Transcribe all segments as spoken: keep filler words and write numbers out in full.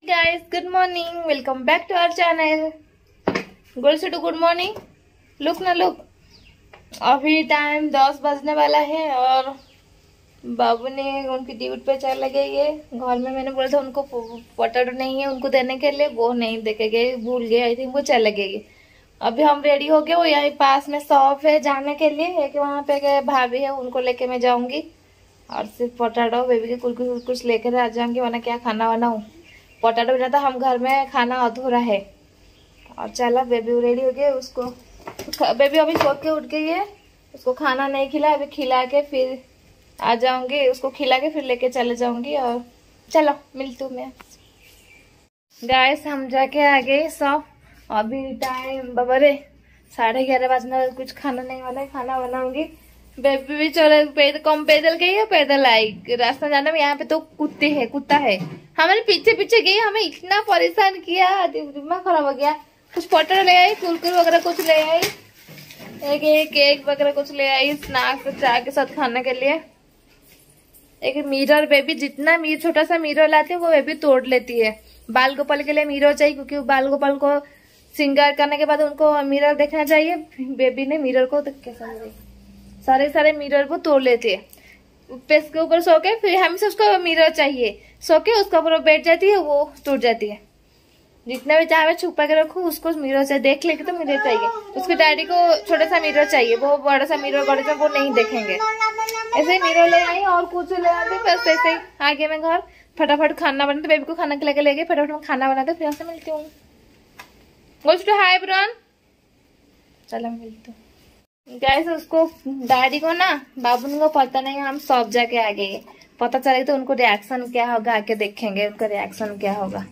guys, good morning. Welcome back to our channel. Girls to good morning. Look ना look. अभी time दस बजने वाला है और बाबू ने उनकी ड्यूटी पे चले गए। ये घर में मैंने बोला था उनको पोटैटो नहीं है उनको देने के लिए, वो नहीं देके गए, भूल गए। आई थिंक वो चले गए। अभी हम रेडी हो गए। वो यहीं पास में शॉप है जाने के लिए, कि वहाँ पे भाभी है उनको लेके मैं जाऊंगी और सिर्फ पोटैटो बेबी के कुछ कुछ लेकर आ जाऊंगी, वरना क्या खाना बनाऊं। पोटैटो बिना तो हम घर में खाना अधूरा है। और चला बेबी रेडी हो गई। उसको बेबी अभी सो के उठ गई है, उसको खाना नहीं खिला, अभी खिला के फिर आ जाऊंगी। उसको खिला के फिर लेके चले जाऊंगी। और चलो मिलती हूँ मैं। गाइस हम जाके आ गए सब। अभी टाइम बबरे साढ़े ग्यारह बजने, कुछ खाना नहीं वाला है, खाना बनाऊंगी। बेबी भी चले पैदल, कम पैदल गई है, पैदल आई। रास्ता जाना में यहाँ पे तो कुत्ते है, कुत्ता है हमारे पीछे पीछे गई। हमें इतना परेशान किया, दिमाग खराब हो गया। कुछ पोटैटो ले आई, कुरकुरे वगैरह कुछ ले आई, एक एक केक वगैरह कुछ ले आई स्नैक्स चाय के साथ खाने के लिए। एक मिरर, बेबी जितना मीर छोटा सा मिरर लाती है वो बेबी तोड़ लेती है। बाल गोपाल के लिए मिरर चाहिए, क्योंकि बाल गोपाल को श्रृंगार करने के बाद उनको मिरर देखना चाहिए। बेबी ने मिरर को कैसा सारे सारे मिरर को तोड़ लेती है। पेस के ऊपर सो के, फिर हमें से उसको मिरर चाहिए, सो के उसके ऊपर बैठ जाती है, वो टूट जाती है। जितना भी चाहे छुपा के रखू, उसको मिरर चाहिए, देख लेके तो मिरर चाहिए। उसके डैडी को छोटा सा मिरर चाहिए, वो बड़ा सा मिरर बड़े सा वो नहीं देखेंगे। ऐसे ही मिरर ले आई और कुछ ले आती, बस ऐसे ही आगे मैं घर फटाफट खाना बनाते, बेबी को खाना खिला के ले गए, फटाफट मैं खाना बनाते, फिर से मिलती हूँ। गोल्स टू हाय ब्रॉन, चलो मिलती हूँ। गाइस उसको डैडी को ना बाबू को पता नहीं, हम सब जाके आ गए। पता चलेगा तो उनको रिएक्शन क्या होगा, आके देखेंगे उनका रिएक्शन क्या होगा।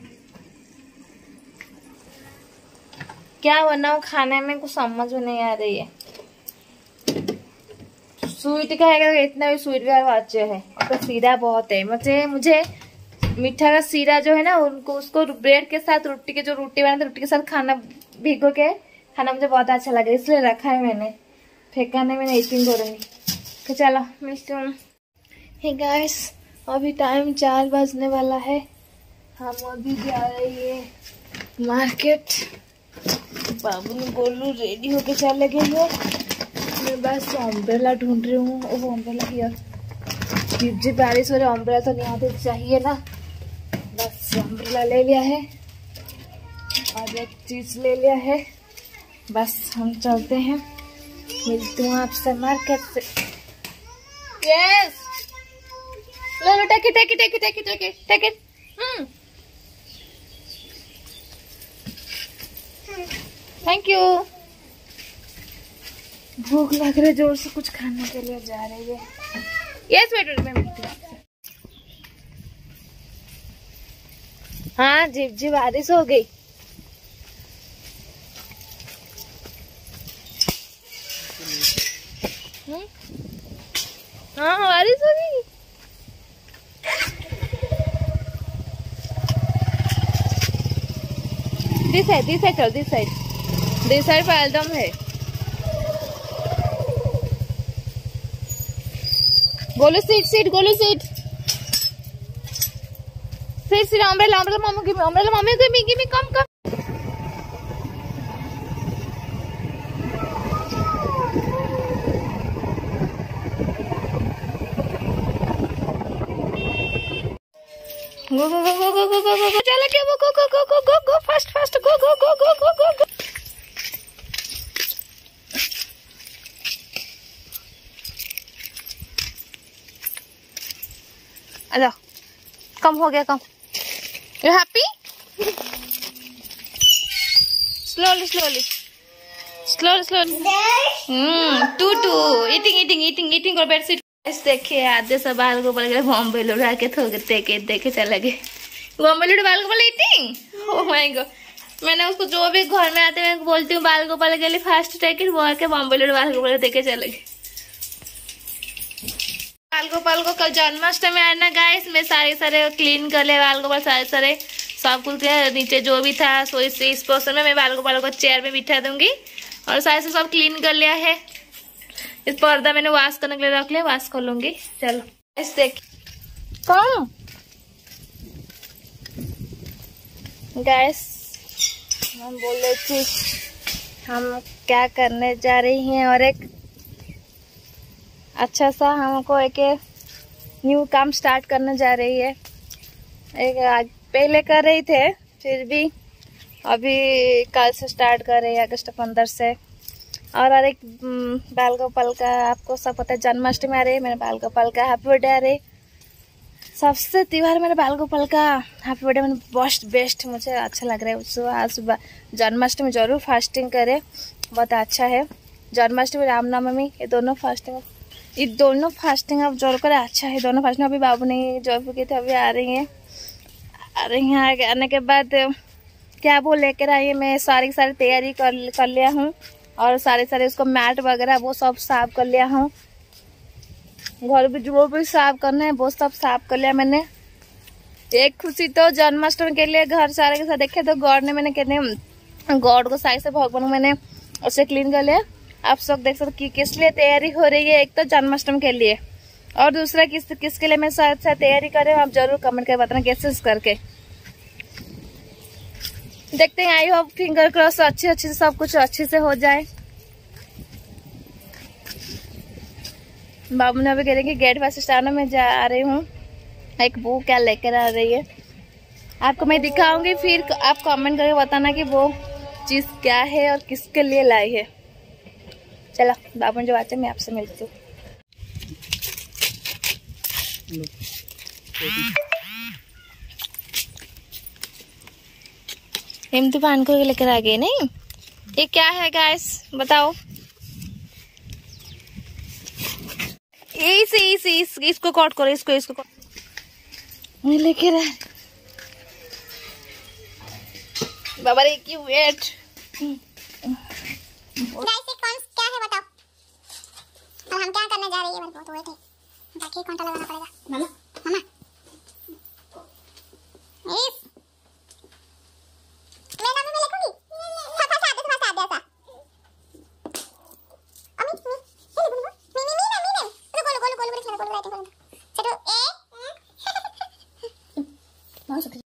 क्या बनाऊं खाने में कुछ समझ में नहीं आ रही है। स्वीट का है, इतना भी स्वीट का अच्छे है, और तो सीरा बहुत है। मुझे मुझे मीठा का सीरा जो है ना, उनको उसको ब्रेड के साथ रोटी के जो रोटी बनाते रोटी के साथ खाना भिगो के खाना मुझे बहुत अच्छा लगा, इसलिए रखा है मैंने। फेंकाने में नहीं करूंगी। तो चलो मिलती हूँ। हे गाइस अभी टाइम चार बजने वाला है। हम अभी जा रही है मार्केट। बाबू ने बोलू रेडी होके चले गई है। मैं बस अम्ब्रेला ढूंढ रही हूँ। वो अम्ब्रेला हियर झिप झिप बारिश हो रही, अम्ब्रेला तो नहीं आते चाहिए ना। बस अम्ब्रेला ले लिया है और एक चीज ले लिया है। बस हम चलते हैं, मिलती हूँ आपसे मार्केट से। यस लो लो, take it take it take it take it take it take it. Hmm thank you. भूख लग रही है जोर से, कुछ खाने के लिए जा रही है। यस वेट में मिलती हूँ आपसे। हाँ झिप झिप बारिश हो गई। हाँ बारिश हो गई। दिस साइड दिस साइड चल दिस साइड दिस साइड पैलदम है। Golu seat seat Golu seat seat seat umbrella umbrella mummy give me umbrella mummy give me give me come come. Go go go go go go go go go चलो क्या वो go go go go go go fast fast go go go go go go go। अलो कम हो गया कम। You happy? Slowly slowly slowly slowly। Hmm टू टू eating eating eating eating और बेड सीट। देखिए आधे सब बाल गोपाल के बॉम्बे लोड आके थोड़े के देखे चले गए। बॉम्बे लोड Bal Gopal eating. Oh my God. मैंने उसको जो भी घर में आते मैं बोलती हूँ बाल गोपाल के लिए फास्ट टेक इट, वो आके बॉम्बे लोड बाल गोपाल देखे चले गए। बाल गोपाल को कल जन्माष्टमी आए ना गाइस, मैं सारे सारे क्लीन कर ले बाल गोपाल सारे सारे सब कुछ नीचे जो भी था। सो इस, इस पोर्शन में मैं बाल गोपाल को चेयर में बिठा दूंगी और सारे से सब क्लीन कर लिया है। इस पर्दा मैंने वॉश करने के लिए रख लिया, वॉश कर लूंगी। चलो इस देख कम गैस हम बोल रहे थे हम क्या करने जा रही हैं और एक अच्छा सा हमको एक न्यू काम स्टार्ट करने जा रही है। एक पहले कर रही थे फिर भी अभी कल से स्टार्ट कर रही है अगस्त पंद्रह से। और और एक बाल गोपाल का आपको सब पता है जन्माष्टमी आ रही है, मेरे बाल गोपाल का हैप्पी बर्थडे आ रही। सबसे त्योहार मेरे बाल गोपाल का हैप्पी बर्थडे मैंने बेस्ट बेस्ट मुझे अच्छा लग रहा है। सुबह आज सुबह जन्माष्टमी जरूर फास्टिंग करे, बहुत अच्छा है। जन्माष्टमी रामनवमी ये दोनों फास्टिंग ये दोनों फास्टिंग अब जरूर करे, अच्छा है दोनों फास्टिंग। अभी बाबू ने जॉब की थी अभी आ रही हैं आ रही हैं आने के बाद क्या वो लेकर आई है। मैं सारी सारी तैयारी कर कर लिया हूँ और सारे सारे उसको मैट वगैरह वो सब साफ कर लिया हूँ। घर भी जो भी साफ करना है वो सब साफ कर लिया मैंने। एक खुशी तो जन्माष्टमी के लिए घर सारे के साथ देखे तो गॉड ने मैंने कहते गॉड को साइड से भगवान मैंने उसे क्लीन कर लिया। आप सब देख सकते कि किस लिए तैयारी हो रही है, एक तो जन्माष्टमी के लिए और दूसरा किस किसके लिए मैं साथ साथ तैयारी कर रही हूँ। आप जरूर कमेंट कर बताना कैसे करके देखते हैं। आई होप फिंगर क्रॉस अच्छे अच्छे से सब कुछ अच्छे से हो जाए। बाबू ने अभी कह रहे कि गेट पास स्टार में जा आ रही हूँ, एक वो क्या लेकर आ रही है आपको मैं दिखाऊंगी, फिर आप कमेंट करके बताना कि वो चीज क्या है और किसके लिए लाई है। चलो बाबू ने जो आते मैं आपसे मिलती हूँ। इम्तिहान को लेकर आ गए नहीं, ये क्या है गाइस बताओ। इस इस इस इसको कट करो, इसको इसको कट लेकर आ बाबा रे की वेट। गाइस ये कौन क्या है बताओ और हम क्या करने जा रही है। मेरे को तो वेट है ताकि कांटा लगाना पड़ेगा। मामा मामा इस मैं नाम में लिखूंगी फटा सा दे फटा दे सा अमित मी ये बोलो मी मी मी ना मी ने गोल गोल गोल गोल गोल गोल चलो ए बहुत शुक्रिया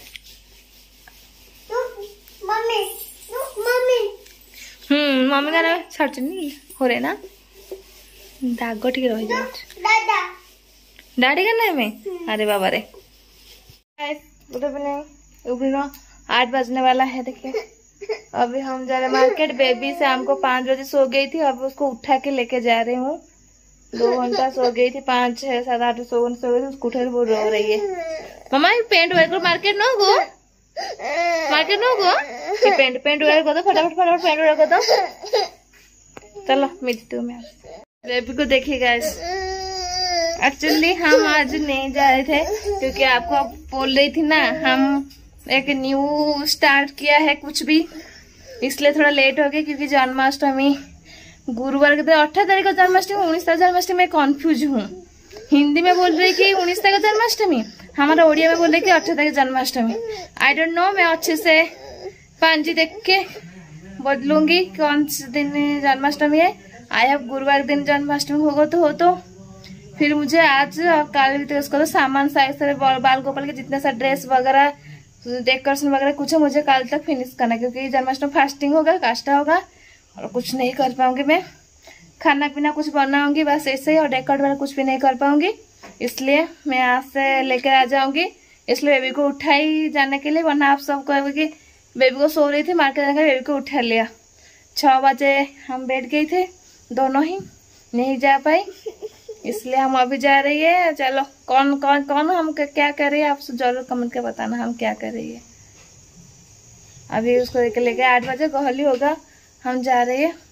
मम्मी मम्मी हम्म मम्मी का नाम सर्च नहीं हो रहे ना दाग ठीक रही जाए दादा डैडी का नाम है। अरे बाबा रे गुड इवनिंग इवनिंग आठ बजने वाला है। देखिए अभी हम जा रहे मार्केट। बेबी से हमको पाँच बजे सो गई थी, अब उसको उठा के लेके जा रही हूँ। दो घंटा सो गई थी, पाँच छह सात आठ सो सो गई थी, उसको उठा वो रो रही है। मम्मा पेंट वेयर करो market no go market no go ये पेंट पेंट वेयर कर दो फटाफट फटाफट पेंट वेयर कर दो। चलो मिलती हूँ मैं बेबी को। देखिए गाइस एक्चुअली हम आज नहीं जा रहे थे क्योंकि आपको बोल रही थी ना हम एक न्यू स्टार्ट किया है कुछ भी, इसलिए थोड़ा लेट हो गया क्योंकि जन्माष्टमी गुरुवार के दिन अठारह तारीख को जन्माष्टमी उन्नीस तारीख जन्माष्टमी में कन्फ्यूज हूँ। हिंदी में बोल रही कि उन्नीस तारीख जन्माष्टमी, हमारा उड़िया में बोल रहे कि अठारह तारीख जन्माष्टमी। आई डोंट नो, मैं अच्छे से पांजी देख के बदलूंगी कौन से दिन जन्माष्टमी है। आई होप गुरुवार दिन जन्माष्टमी होगा तो हो तो फिर मुझे आज और कल भी तो उसको तो सामान सारे सारे बाल गोपाल के जितने सा ड्रेस वगैरह डेकोरेशन वगैरह कुछ है मुझे कल तक फिनिश करना क्योंकि जन्माष्टमी फास्टिंग होगा काष्टा होगा और कुछ नहीं कर पाऊंगी मैं। खाना पीना कुछ बनाऊंगी बस ऐसे ही और डेकोरेट वगैरह कुछ भी नहीं कर पाऊंगी, इसलिए मैं आज से लेकर आ जाऊंगी। इसलिए बेबी को उठाई जाने के लिए, वरना आप सबको कि बेबी को सो रही थी मार्केट जाकर बेबी को उठा लिया। छः बजे हम बैठ गए थे दोनों ही, नहीं जा पाई इसलिए हम अभी जा रही है। चलो कौन कौन कौन हम क्या कर रही है आप जरूर कमेंट कर बताना हम क्या कर रही है। अभी उसको लेके लेके आठ बजे गहली होगा हम जा रही है।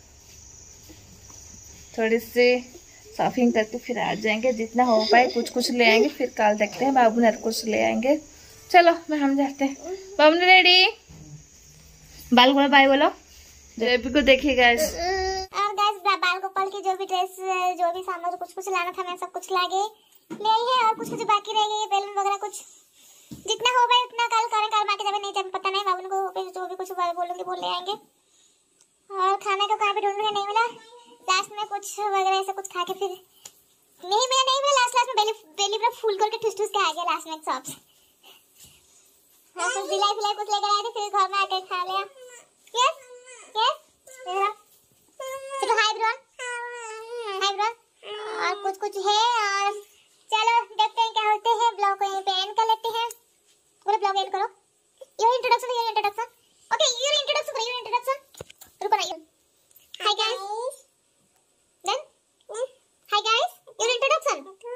थोड़ी सी शॉपिंग करके फिर आ जाएंगे, जितना हो पाए कुछ कुछ ले आएंगे, फिर कल देखते हैं बाबू ने कुछ ले आएंगे। चलो मैं हम जाते हैं। बाबू ने रेडी बाल बोलो बाय बोलो बेबी को देखिएगा। और गाइस बाल गोपाल की जो भी ड्रेस जो भी सामान कुछ कुछ लाना था मैं सब कुछ ला गई ले आई है और कुछ कुछ बाकी रह गई बैलून वगैरह कुछ जितना हो पाए उतना कल करें। कल मार्केट जावे नहीं जब पता नहीं बाबू को जो भी कुछ बोलूंगी बोल ले आएंगे। और खाने को कहाँ पे ढूंढने नहीं मिला, लास्ट में कुछ वगैरह ऐसा कुछ खा के फिर नहीं मिला नहीं मिला लास्ट लास्ट में बेली बेली पूरा फूल करके ठुस ठुस के आ गया लास्ट में शॉप से। हाँ कुछ दिलाई फिलाई कुछ लेकर आए थे, फिर घर में आके खा लिया। यस यस चलो हाय ब्रो, हाय ब्रो। और कुछ कुछ है, और चलो देखते हैं क्या होते हैं। ब्लॉग को यहीं पे एंड कर लेते हैं। पूरा ब्लॉग एंड करो। Your introduction, your introduction. Okay your introduction करो, योर इंट्रोडक्शन। रुको ना। Hi guys, done. Hi guys, your introduction.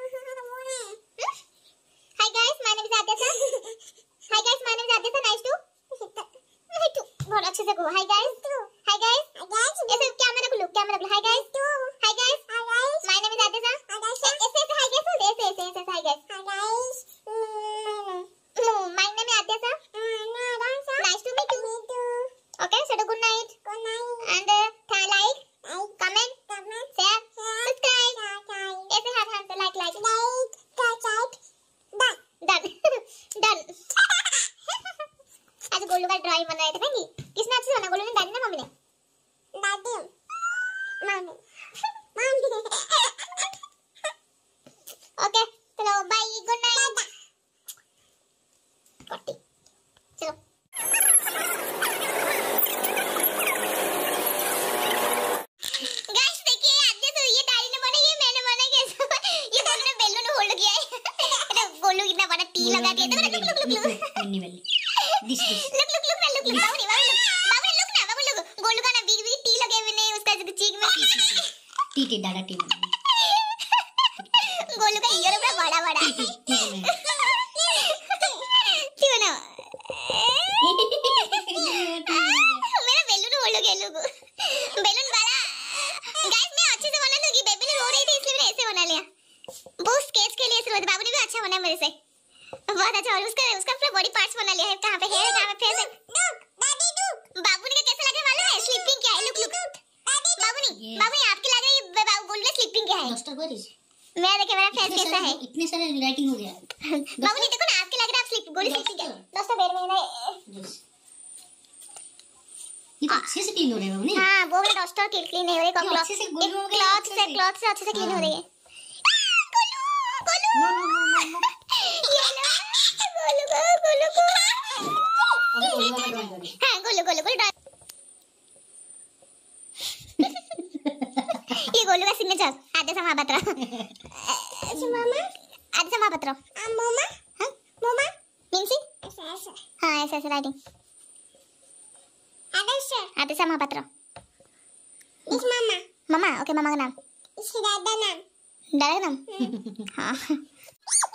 Hi guys, my name is Aadya. Hi guys, my name is Aadya. Nice to to बहुत अच्छे से कहो। Hi guys, hi guys, ऐसे camera को look, camera को। Hi guys, hi guys, my name is Aadya. ऐसे ऐसे hi guys, ऐसे ऐसे ऐसे hi guys. My name is Aadya. Nice to meet you. Okay so good night and like comment share subscribe. ऐसे हाथ हाथ से लाइक लाइक डन डन। आज गोलू का ड्राइंग बना रहे थे ना कि किसने अच्छे से बना, गोलू ने, दादी ने, मम्मी ने? दादी मम्मी मम्मी। ओके चलो बाय, गुड नाइट। कट्टी चलो। गाइस देखिए आद्या तो ये दादी ने बना, ये मैंने बना। कैसे ये गोलू ने बेलून होल्ड किया है। गोलू कितना बड़ा टी लगा दिया। देखो look look look look this this look look look ना लुक लुक। बाबू नहीं बाबू लुक, बाबू लुक ना, बाबू लुक। गोलू का ना बीच बीच टी लगे हुए नहीं, उसका चीक में टी टी दादा टी गोलू का ईयर बड़ा बड़ा बड़ा टी बना। मेरा बेलून होल्ड गया लोगो, बेलून बड़ा। गाइस मैं अच्छे से बना लूंगी, बेबी ने रो रही थी इसलिए मैंने ऐसे बना लिया। वो स्केच के लिए सिर्फ। बाबू ने भी अच्छा बना मेरे से, बहुत अच्छा। और उसका उसका पूरा बॉडी पार्ट्स बना लिया है, कहां पे हेयर, कहां पे फेस है। लुक दादी लुक। बाबू ने कैसा लगे मालूम है? स्लीपिंग क्या है, लुक लुक। बाबू नहीं बाबू ये आपके लग रहा है, बाबू गोलू ने स्लीपिंग क्या है। डस्टर वेयर इज मैं देखे मेरा फेस कैसा है। इतने सारे राइटिंग हो गया। बाबू नहीं देखो ना, आपके लग रहा है आप स्लीप, गोलू स्लीपिंग क्या है। दोस्तों बेड में नहीं। ये तो अच्छे से क्लीन हो रहा है बाबू नहीं। हां वो वाला डस्टर क्लीन नहीं हो रही, ये अच्छे से गोलू हो गया, क्लॉथ से क्लॉथ से अच्छे से क्लीन हो रही है। Golu Golu no no no no no. ये लो गोलू को गोलू को। हां गोलू गोलू गोलू। ये गोलू का सिग्नेचर आद्या महापात्र। अच्छा मामा आद्या महापात्र। मामा हां मामा मींस ऐसे ऐसे। हां ऐसे ऐसे राइटिंग आद्या आद्या महापात्र। इस मामा मामा। ओके मामा का नाम, इस दादा नाम, दादा का नाम। हाँ